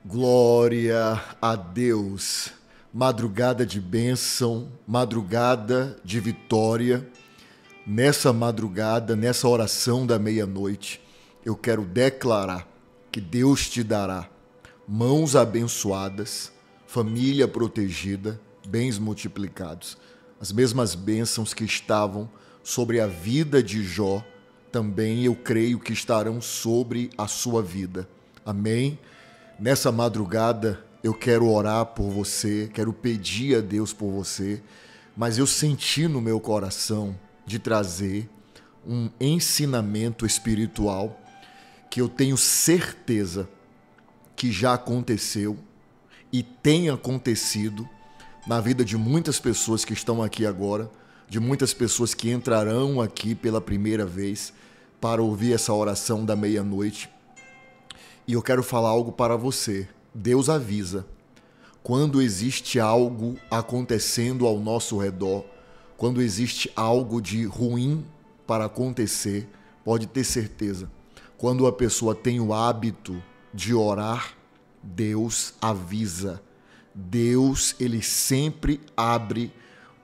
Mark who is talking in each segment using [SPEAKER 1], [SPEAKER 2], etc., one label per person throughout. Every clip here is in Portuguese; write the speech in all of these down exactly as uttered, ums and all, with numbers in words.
[SPEAKER 1] Glória a Deus. Madrugada de bênção, madrugada de vitória. Nessa madrugada, nessa oração da meia-noite, eu quero declarar que Deus te dará mãos abençoadas, família protegida, bens multiplicados. As mesmas bênçãos que estavam sobre a vida de Jó, também eu creio que estarão sobre a sua vida. Amém? Nessa madrugada eu quero orar por você, quero pedir a Deus por você, mas eu senti no meu coração de trazer um ensinamento espiritual que eu tenho certeza que já aconteceu e tem acontecido na vida de muitas pessoas que estão aqui agora, de muitas pessoas que entrarão aqui pela primeira vez para ouvir essa oração da meia-noite. E eu quero falar algo para você. Deus avisa. Quando existe algo acontecendo ao nosso redor, quando existe algo de ruim para acontecer, pode ter certeza. Quando a pessoa tem o hábito de orar, Deus avisa. Deus, ele sempre abre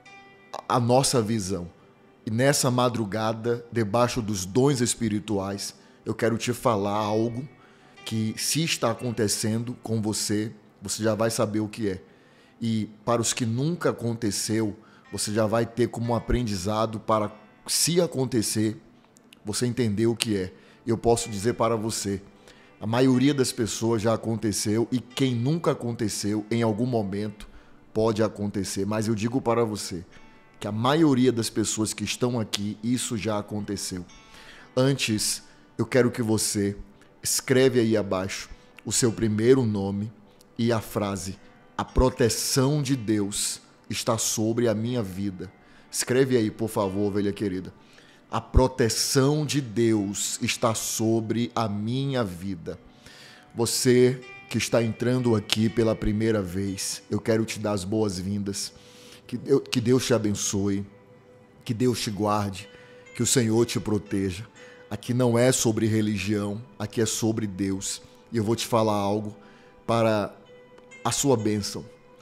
[SPEAKER 1] a nossa visão. E nessa madrugada, debaixo dos dons espirituais, eu quero te falar algo que, se está acontecendo com você, você já vai saber o que é. E para os que nunca aconteceu, você já vai ter como aprendizado para, se acontecer, você entender o que é. Eu posso dizer para você, a maioria das pessoas já aconteceu e quem nunca aconteceu, em algum momento, pode acontecer. Mas eu digo para você que a maioria das pessoas que estão aqui, isso já aconteceu. Antes, eu quero que você escreve aí abaixo o seu primeiro nome e a frase: a proteção de Deus está sobre a minha vida. Escreve aí, por favor, ovelha querida. A proteção de Deus está sobre a minha vida. Você que está entrando aqui pela primeira vez, eu quero te dar as boas-vindas. Que que Deus te abençoe, que Deus te guarde, que o Senhor te proteja. Aqui não é sobre religião, aqui é sobre Deus. E eu vou te falar algo para a sua bênção.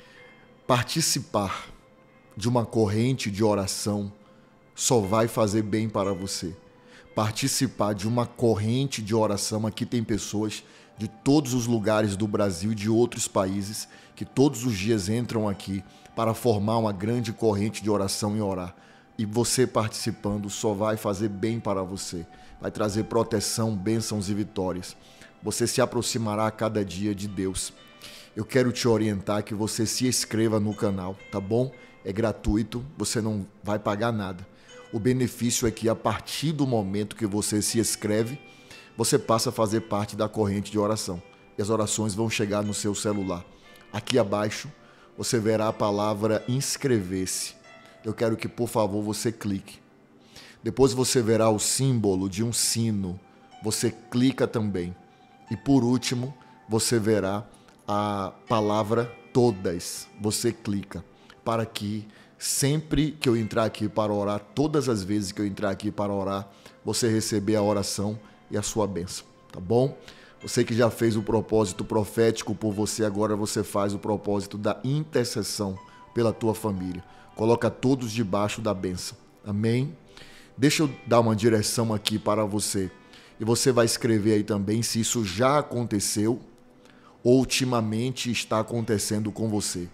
[SPEAKER 1] Participar de uma corrente de oração só vai fazer bem para você. Participar de uma corrente de oração, aqui tem pessoas de todos os lugares do Brasil e de outros países que todos os dias entram aqui para formar uma grande corrente de oração e orar. E você participando só vai fazer bem para você. Vai trazer proteção, bênçãos e vitórias. Você se aproximará a cada dia de Deus. Eu quero te orientar que você se inscreva no canal, tá bom? É gratuito, você não vai pagar nada. O benefício é que a partir do momento que você se inscreve, você passa a fazer parte da corrente de oração. E as orações vão chegar no seu celular. Aqui abaixo você verá a palavra inscrever-se. Eu quero que, por favor, você clique. Depois você verá o símbolo de um sino. Você clica também. E por último, você verá a palavra todas. Você clica para que sempre que eu entrar aqui para orar, todas as vezes que eu entrar aqui para orar, você receber a oração e a sua bênção, tá bom? Você que já fez o propósito profético por você, agora você faz o propósito da intercessão pela tua família. Coloca todos debaixo da bênção. Amém? Deixa eu dar uma direção aqui para você. E você vai escrever aí também se isso já aconteceu ou ultimamente está acontecendo com você.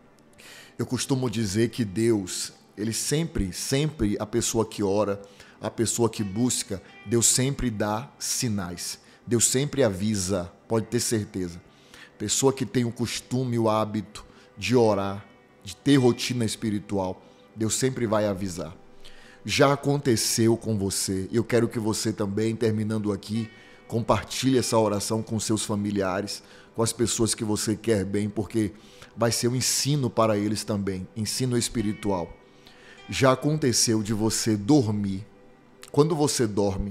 [SPEAKER 1] Eu costumo dizer que Deus, ele sempre, sempre, a pessoa que ora, a pessoa que busca, Deus sempre dá sinais. Deus sempre avisa, pode ter certeza. Pessoa que tem o costume, o hábito de orar, de ter rotina espiritual, Deus sempre vai avisar. Já aconteceu com você. Eu quero que você também, terminando aqui, compartilhe essa oração com seus familiares, com as pessoas que você quer bem, porque vai ser um ensino para eles também, ensino espiritual. Já aconteceu de você dormir. Quando você dorme,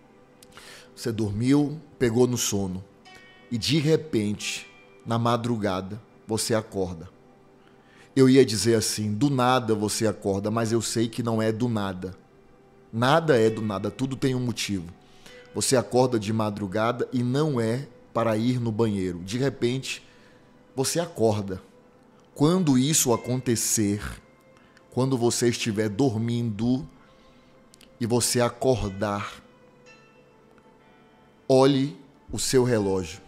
[SPEAKER 1] você dormiu, pegou no sono e de repente, na madrugada, você acorda. Eu ia dizer assim, do nada você acorda, mas eu sei que não é do nada. Nada é do nada, tudo tem um motivo. Você acorda de madrugada e não é para ir no banheiro. De repente, você acorda. Quando isso acontecer, quando você estiver dormindo e você acordar, olhe o seu relógio.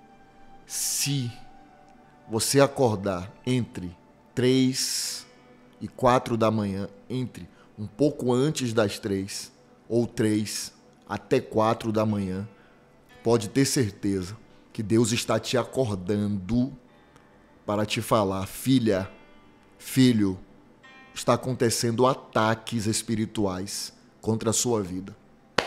[SPEAKER 1] Se você acordar entre três e quatro da manhã, entre um pouco antes das três ou três até quatro da manhã, pode ter certeza que Deus está te acordando para te falar: filha, filho, está acontecendo ataques espirituais contra a sua vida.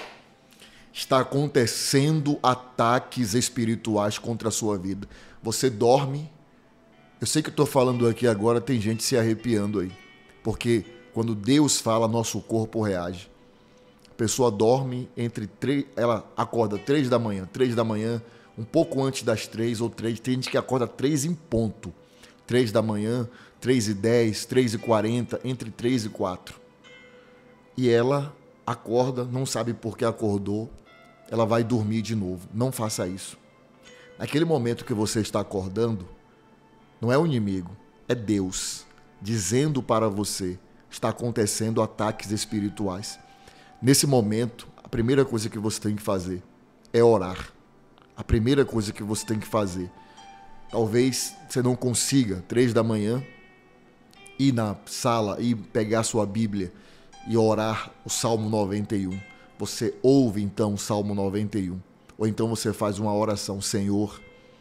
[SPEAKER 1] Está acontecendo ataques espirituais contra a sua vida. Você dorme. Eu sei que eu estou falando aqui agora, tem gente se arrepiando aí. Porque quando Deus fala, nosso corpo reage. A pessoa dorme entre três, ela acorda três da manhã, três da manhã, um pouco antes das três ou três. Tem gente que acorda três em ponto. Três da manhã, três e dez, três e quarenta, entre três e quatro. E ela acorda, não sabe por que acordou, ela vai dormir de novo. Não faça isso. Naquele momento que você está acordando, não é o inimigo, é Deus dizendo para você: está acontecendo ataques espirituais. Nesse momento, a primeira coisa que você tem que fazer é orar. A primeira coisa que você tem que fazer. Talvez você não consiga, três da manhã, ir na sala e pegar sua Bíblia e orar o Salmo noventa e um. Você ouve então o Salmo noventa e um. Ou então você faz uma oração: Senhor,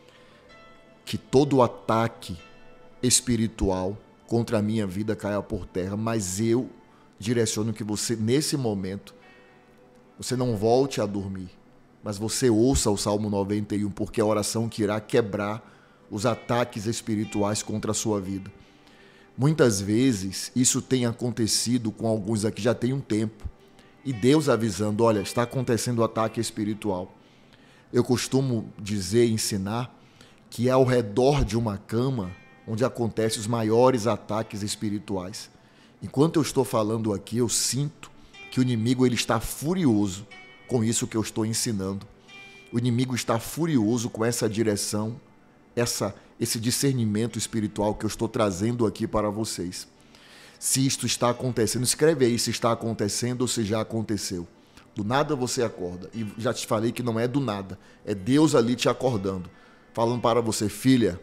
[SPEAKER 1] que todo ataque espiritual contra a minha vida caia por terra, mas eu direciono que você, nesse momento, você não volte a dormir, mas você ouça o Salmo noventa e um, porque é a oração que irá quebrar os ataques espirituais contra a sua vida. Muitas vezes isso tem acontecido com alguns aqui já tem um tempo, e Deus avisando: olha, está acontecendo um ataque espiritual. Eu costumo dizer, ensinar, que é ao redor de uma cama onde acontecem os maiores ataques espirituais. Enquanto eu estou falando aqui, eu sinto que o inimigo ele está furioso com isso que eu estou ensinando. O inimigo está furioso com essa direção, essa, esse discernimento espiritual que eu estou trazendo aqui para vocês. Se isto está acontecendo, escreve aí se está acontecendo ou se já aconteceu. Do nada você acorda. E já te falei que não é do nada. É Deus ali te acordando. Falando para você: filha,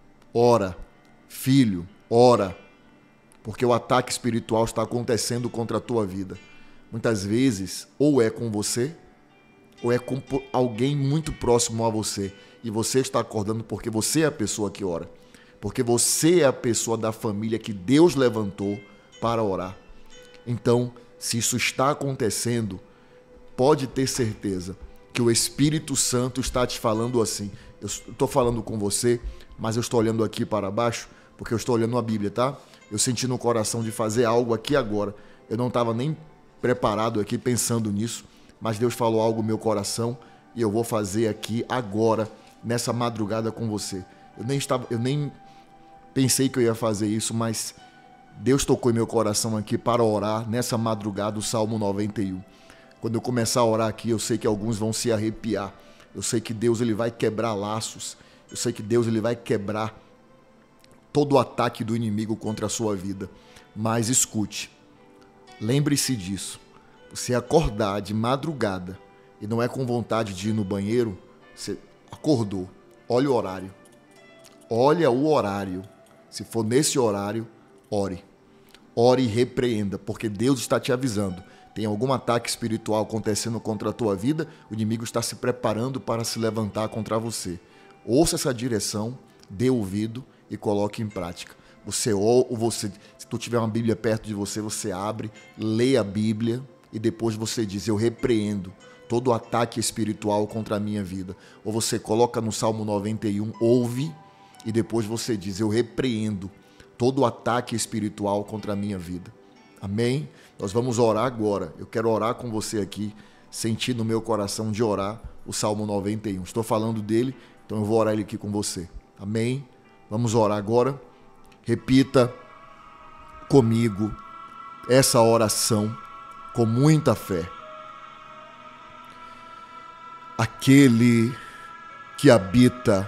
[SPEAKER 1] ora. Filho, ora. Porque o ataque espiritual está acontecendo contra a tua vida. Muitas vezes, ou é com você, ou é com alguém muito próximo a você. E você está acordando porque você é a pessoa que ora. Porque você é a pessoa da família que Deus levantou para orar. Então, se isso está acontecendo, pode ter certeza que o Espírito Santo está te falando assim. Eu estou falando com você, mas eu estou olhando aqui para baixo, porque eu estou olhando a Bíblia, tá? Eu senti no coração de fazer algo aqui agora. Eu não estava nem preparado aqui pensando nisso, mas Deus falou algo no meu coração e eu vou fazer aqui agora, nessa madrugada com você. Eu nem estava, eu nem pensei que eu ia fazer isso, mas Deus tocou em meu coração aqui para orar nessa madrugada o Salmo noventa e um. Quando eu começar a orar aqui, eu sei que alguns vão se arrepiar. Eu sei que Deus ele vai quebrar laços. Eu sei que Deus ele vai quebrar todo o ataque do inimigo contra a sua vida. Mas escute, lembre-se disso. Você acordar de madrugada e não é com vontade de ir no banheiro, você acordou. Olha o horário. Olha o horário. Se for nesse horário, ore. Ore e repreenda, porque Deus está te avisando. Tem algum ataque espiritual acontecendo contra a tua vida, o inimigo está se preparando para se levantar contra você. Ouça essa direção, dê ouvido e coloque em prática. Você ou você, se tu tiver uma Bíblia perto de você, você abre, lê a Bíblia e depois você diz: eu repreendo todo ataque espiritual contra a minha vida. Ou você coloca no Salmo noventa e um, ouve e depois você diz: eu repreendo todo ataque espiritual contra a minha vida. Amém? Nós vamos orar agora. Eu quero orar com você aqui, sentir no meu coração de orar o Salmo noventa e um. Estou falando dele, então eu vou orar ele aqui com você. Amém? Vamos orar agora. Repita comigo essa oração com muita fé. Aquele que habita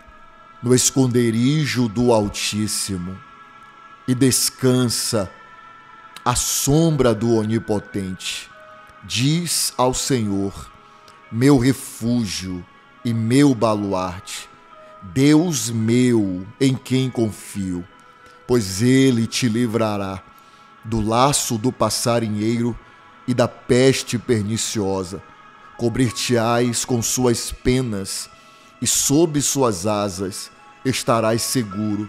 [SPEAKER 1] no esconderijo do Altíssimo e descansa à sombra do Onipotente, diz ao Senhor, meu refúgio e meu baluarte, Deus meu em quem confio, pois ele te livrará do laço do passarinheiro e da peste perniciosa. Cobrir-te-ás com suas penas e sob suas asas estarás seguro.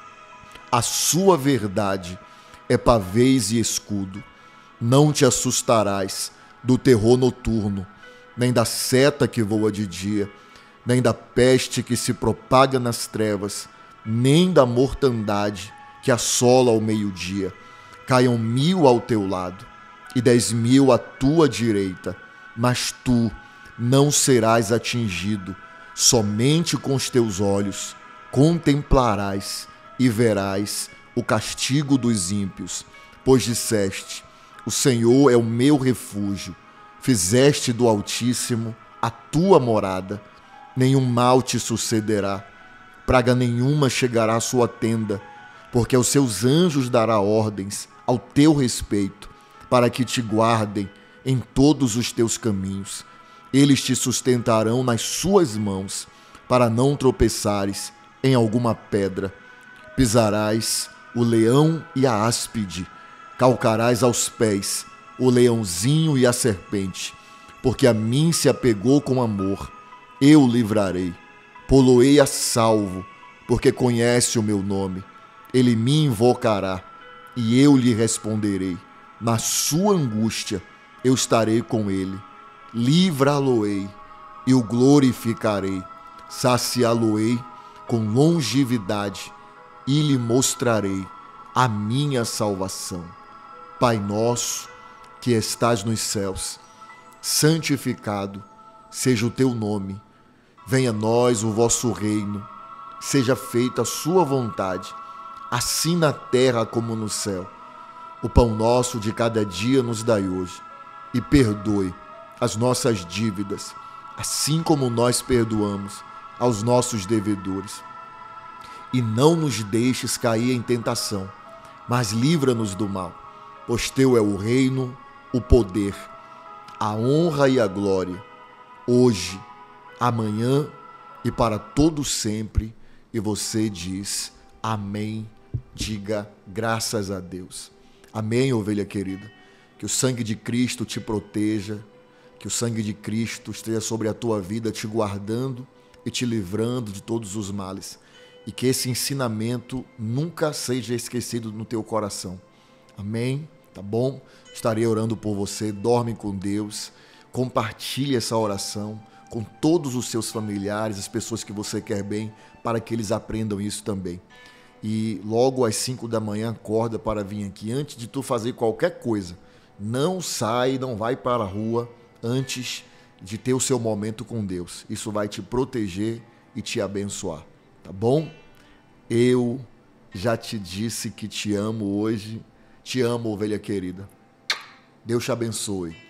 [SPEAKER 1] A sua verdade é pavês e escudo. Não te assustarás do terror noturno, nem da seta que voa de dia, nem da peste que se propaga nas trevas, nem da mortandade que assola ao meio-dia. Caiam mil ao teu lado e dez mil à tua direita, mas tu não serás atingido. Somente com os teus olhos contemplarás e verás o castigo dos ímpios, pois disseste, o Senhor é o meu refúgio, fizeste do Altíssimo a tua morada, nenhum mal te sucederá, praga nenhuma chegará à sua tenda, porque aos seus anjos dará ordens ao teu respeito, para que te guardem em todos os teus caminhos. Eles te sustentarão nas suas mãos, para não tropeçares em alguma pedra. Pisarás o leão e a áspide, calcarás aos pés o leãozinho e a serpente, porque a mim se apegou com amor, eu o livrarei. Poloei a salvo, porque conhece o meu nome. Ele me invocará, e eu lhe responderei. Na sua angústia eu estarei com ele. Livrá-lo-ei e o glorificarei. Saciá-lo-ei com longevidade e lhe mostrarei a minha salvação. Pai nosso, que estás nos céus, santificado seja o teu nome. Venha a nós o vosso reino. Seja feita a sua vontade, assim na terra como no céu. O pão nosso de cada dia nos dai hoje, e perdoe as nossas dívidas, assim como nós perdoamos aos nossos devedores. E não nos deixes cair em tentação, mas livra-nos do mal, pois teu é o reino, o poder, a honra e a glória, hoje, amanhã e para todo sempre. E você diz amém. Diga graças a Deus. Amém, ovelha querida. Que o sangue de Cristo te proteja, que o sangue de Cristo esteja sobre a tua vida, te guardando e te livrando de todos os males. E que esse ensinamento nunca seja esquecido no teu coração. Amém? Tá bom? Estarei orando por você. Dorme com Deus. Compartilhe essa oração com todos os seus familiares, as pessoas que você quer bem, para que eles aprendam isso também. E logo às cinco da manhã acorda para vir aqui. Antes de tu fazer qualquer coisa, não sai, não vai para a rua antes de ter o seu momento com Deus. Isso vai te proteger e te abençoar, tá bom? Eu já te disse que te amo hoje. Te amo, ovelha querida. Deus te abençoe.